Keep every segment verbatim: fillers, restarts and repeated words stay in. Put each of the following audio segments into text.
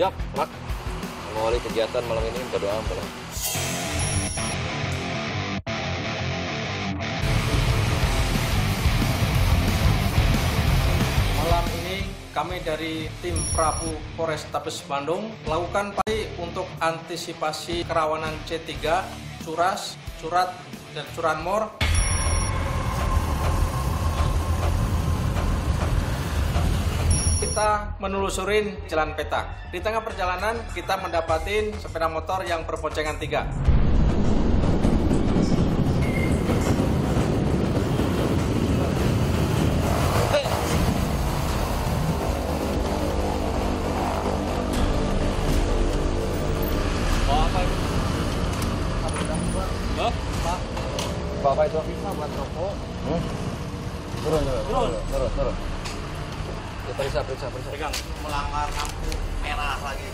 Siap, Rak. Mengawali kegiatan malam ini, berdoa boleh. Malam ini kami dari tim Prabu Polrestabes Bandung melakukan pagi untuk antisipasi kerawanan C tiga, Curas, Curat, dan Curanmor. Kita menelusurin jalan peta. Di tengah perjalanan kita mendapatin sepeda motor yang berboncengan tiga. Apa itu? Bisa buat rokok. Hmm? Turun, turun, turun, turun, turun. Ya, periksa, periksa, periksa. Pegang. Melanggar lampu merah lagi.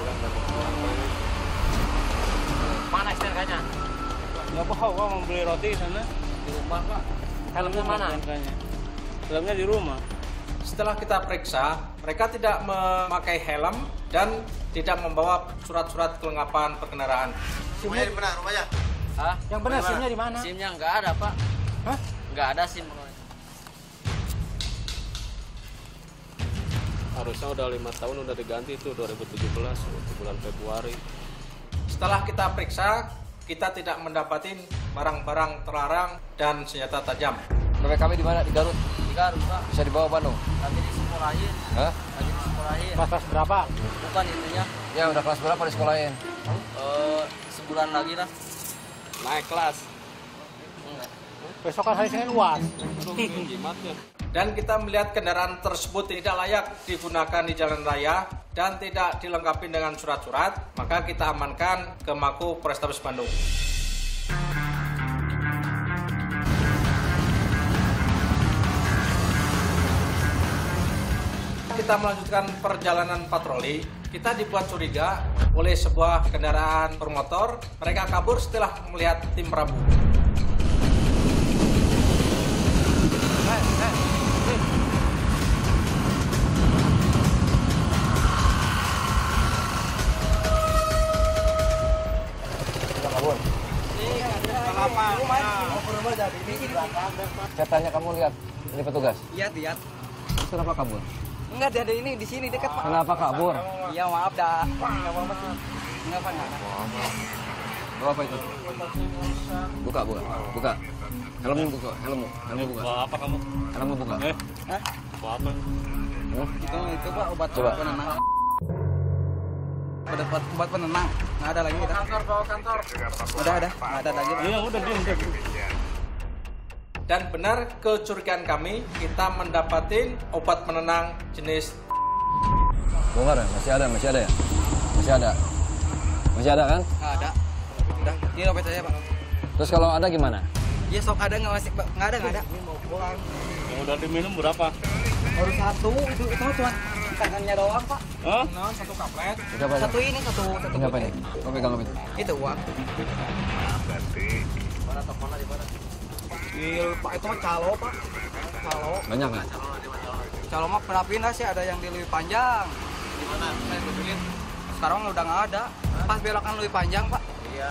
Mana S T N K-nya? Nggak tahu, Pak, mau beli roti di sana. Di rumah, Pak. Helmnya mana? Helmnya di rumah. Setelah kita periksa, mereka tidak memakai helm dan tidak membawa surat-surat kelengkapan perkendaraan. Rumahnya di mana? Rumahnya? Hah? Yang benar SIM-nya di mana? SIM-nya nggak ada, Pak. Hah? Nggak ada SIM. Harusnya udah lima tahun udah diganti itu dua ribu tujuh belas bulan Februari. Setelah kita periksa, kita tidak mendapatin barang-barang terlarang dan senjata tajam. K P Kami di mana? Di Garut. Di Garut, Pak. Bisa dibawa Bandung. Lagi disekolahin. Hah? Lagi disekolahin. Kelas berapa? Bukan intinya. Ya udah kelas berapa di sekolahin? Eh, sebulan lagi lah. Naik kelas. Enggak. Besok kan hari Senin luas. Dan kita melihat kendaraan tersebut tidak layak digunakan di jalan raya dan tidak dilengkapi dengan surat-surat, maka kita amankan ke Mako Polrestabes Bandung. Kita melanjutkan perjalanan patroli, kita dibuat curiga oleh sebuah kendaraan bermotor. Mereka kabur setelah melihat tim Prabu. Eh, eh. Kita kabur. Saya tanya kamu lihat ini petugas. Iya, lihat. Terus kenapa kabur? Enggak ada ini di sini dekat, Pak. Kenapa kabur? Iya, maaf dah. Enggak apa-apa sih. Enggak apa enggak. Bawa apa itu? Buka, buka, buka. Helmmu buka, helmmu, helmmu buka. Bawa apa kamu? Helmmu buka. Eh, Hah? bawa apa? Hmm? Itu itu Pak obat Coba. penenang. Obat obat penenang. Enggak ada lagi kita. Kantor, bawa kantor. Udah ada, enggak ada lagi. Pak. Iya, udah diam, diam. Dan benar kecurigaan kami, kita mendapatin obat penenang jenis. Bongkar ya? Masih ada, masih ada ya? Masih ada. Masih ada kan? Enggak ada. Udah, ini obat saya, Pak. Terus kalau ada gimana? Iya, sok ada enggak masih, Pak? Enggak ada, enggak ada. Yang udah diminum berapa? Baru satu, itu itu cuma tangannya doang, Pak. Hah? Nah, satu kaplet. Itu apa? Satu ini, satu satu. Ini apa ini? Kamu pegang apa itu? Itu uang. Mana teleponnya di mana? Iya, Pak, itu mah calo, Pak. Calo. Banyak nggak? Calo mah pernah pindah sih, ada yang di Lui Panjang. Di mana? Saya tunjukin. Sekarang udah nggak ada. Pas belokan Lui Panjang, Pak. Iya.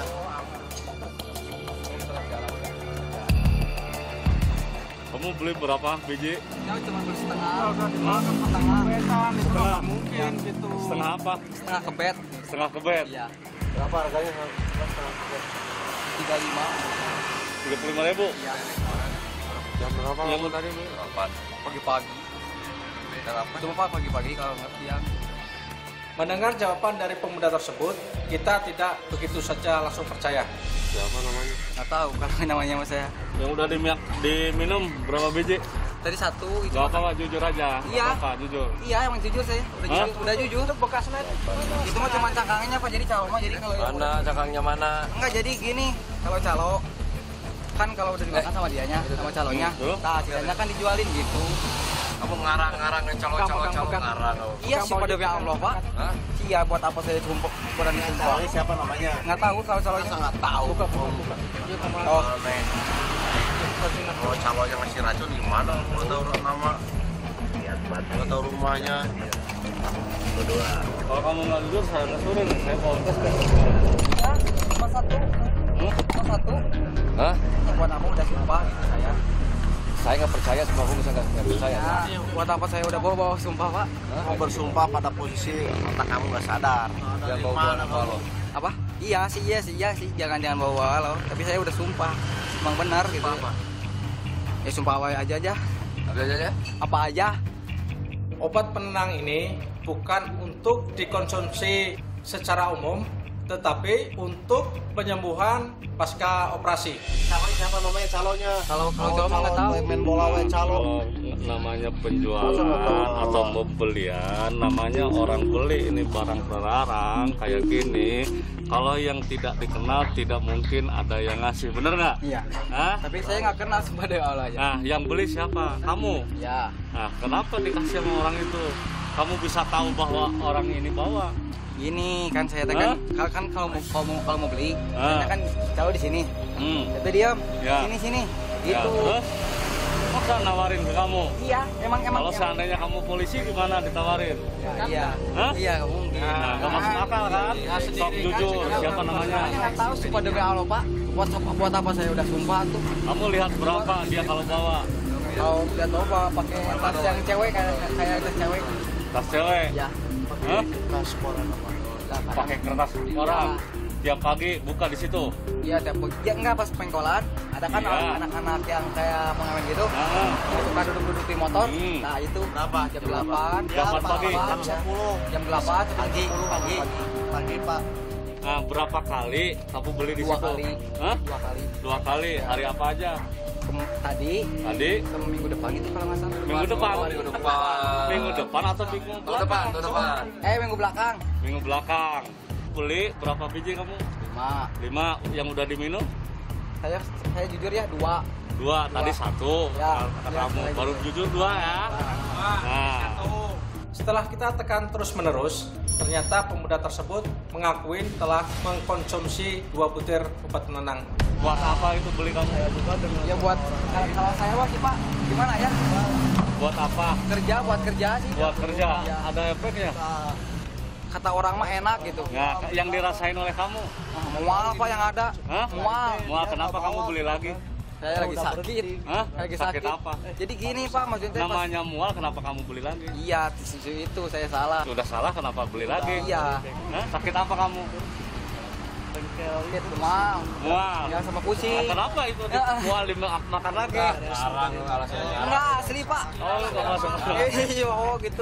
Kamu beli berapa biji? Ya cuma beli setengah. Setengah. Setengah. Mungkin gitu. Setengah apa? Setengah kebet. Setengah kebet? Iya. Berapa harganya? tiga puluh lima. tiga puluh lima ribu? Iya. Jam berapa Yang kamu tadi? Bu? Pagi-pagi. Cuma Pak pagi-pagi kalau nggak siang. Mendengar jawaban dari pemuda tersebut, kita tidak begitu saja langsung percaya. Siapa namanya? Nggak tahu kalau namanya sama saya. Yang udah dimiak, diminum berapa biji? Tadi satu itu. Gak apa-apa, jujur aja. Iya. Gak apa, jujur. Iya emang jujur saya. Udah Hah? jujur. Udah jujur. Itu bekas net. Itu mah cuma cangkangnya Pak. Jadi calo mah jadi kalau Mana cangkangnya mana? enggak jadi gini. Kalau calo kan kalau udah dimakan sama dianya sama calonya. Hmm. Nah, sisanya kan dijualin gitu. Kamu ngarang-ngarang calo-calo-calo ngarang. Iya sih pada demi Allah Pak. Hah? Iya buat apa saya sumpah berani sumpah. Siapa namanya? Nggak tahu kalau calonya. Nggak tahu. Buka, buka, buka. Oh, Kalau calonnya ngasih racun gimana? Nggak tahu nama. Nggak tahu rumahnya. Berdua. Kalau kamu nggak jujur, saya lesurin. Saya mau tes ke. Ya, cuma satu. Hmm? Cuma satu. Hah? Buat apa udah sumpah gitu saya. Saya nggak percaya sama hukum, saya nggak nggak percaya. Ya, buat apa saya udah bawa-bawa sumpah, Pak? Mau bersumpah pada posisi otak kamu nggak sadar. Yang bawa bawa apa lo? Apa? Iya sih, iya sih, iya sih. Jangan jangan bawa lo. Tapi saya udah sumpah. Emang benar gitu. Apa? Ya sumpah apa aja aja. Apa aja ya? Apa aja? Obat penenang ini bukan untuk dikonsumsi secara umum, tetapi untuk penyembuhan pasca operasi. Siapa siapa namanya calonnya? Kalau kalau cowok mah nggak tahu. Main bola we calon. Kalau namanya penjualan atau pembelian, namanya orang beli ini barang terlarang kayak gini. Kalau yang tidak dikenal tidak mungkin ada yang ngasih, bener nggak? Iya. Hah? Tapi saya nggak kenal sumpah demi Allah aja. Nah, yang beli siapa? Kamu. Ya. Nah, kenapa dikasih sama orang itu? Kamu bisa tahu bahwa orang ini bawa. Gini kan saya kan kalau kan kalau mau kalau mau, kalau mau beli, Ah. saya kan tahu di sini. Hmm. Itu diam. Ya. Sini sini. Ya, Gitu. terus masa nawarin ke kamu? Iya, emang emang. Kalau emang. seandainya kamu polisi gimana ditawarin? Ya, iya. Hah? Iya, nggak mungkin. Nah, nggak masuk akal kan? Sok jujur, siapa namanya? Saya nggak tahu sumpah demi Allah, Pak. Buat apa buat apa saya udah sumpah tuh. Kamu lihat berapa dia kalau bawa? Kalau lihat tahu Pak pakai tas yang cewek kayak kayak tas cewek. Tas cewek? Ya. Hah? Kas koran apa? Lah, kan. Pakai kertas orang? Tiap pagi buka di situ? Iya, tiap ya enggak pas pengkolan. Ada kan Iya. anak-anak yang kayak pengamen gitu. Nah, Yang suka duduk-duduk di motor. Hmm. Nah, itu Berapa? jam delapan. Delapan pagi. Jam sepuluh. Jam delapan sampai Pagi, jam sepuluh pagi, pagi Pak. nah, berapa kali kamu beli di Dua situ? kali. Hah? Dua kali. Dua kali. Hari apa aja? Kem- tadi Tadi? sama minggu depan itu kalau nggak salah. Minggu depan. Minggu depan. Minggu depan atau minggu Tahun depan, tahun depan. Eh, minggu belakang. Minggu belakang. Beli berapa biji kamu? Lima. Lima yang udah diminum? Saya saya jujur ya dua. Dua, tadi satu. Ya, Kata ya, kamu saya baru jujur. jujur dua ya. Nah, Setelah kita tekan terus-menerus, ternyata pemuda tersebut mengakui telah mengkonsumsi dua butir obat penenang. buat apa itu beli kamu? Ya buat kalau kalau saya wah sih Pak, gimana ya? Buat apa? Kerja buat kerja sih. Buat kerja. Ya. Ada efeknya? Kata orang mah enak gitu. Nah, yang dirasain oleh kamu? Mual apa yang ada? Hah? Mual. Mual, kenapa kamu beli lagi? Saya lagi sakit. Hah? Lagi Sakit sakit. apa? Jadi gini Pak, maksudnya pas Namanya mual, kenapa kamu beli lagi? iya di itu saya salah. Sudah salah, kenapa beli lagi? Iya. Hah? Sakit apa kamu? Sakit demam. Mual. Ya sama Nah, pusing. kenapa itu Ya. mual dimakan lagi? Sekarang alasannya. Enggak asli Pak. Oh, lu nggak masuk akal. Iya, oh gitu.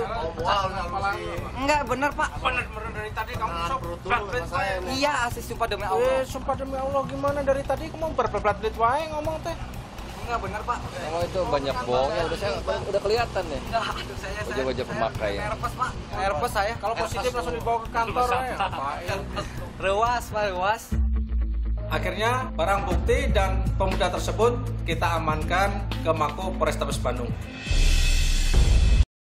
Enggak bener Pak. Bener-bener dari tadi kamu sok berat saya. Iya asli sumpah demi Eh, Allah. sumpah demi Allah gimana dari tadi kamu berbelat-belat wae ngomong teh. Enggak bener Pak. Oh itu banyak bohongnya, udah saya udah kelihatan deh. Enggak, aduh saya saya. Wajah-wajah pemakai ya. Nervous Pak. Nervous saya. Kalau positif langsung dibawa ke kantor ya. Ngapain? Rewas Pak, rewas. Akhirnya barang bukti dan pemuda tersebut kita amankan ke Mako Polrestabes Bandung.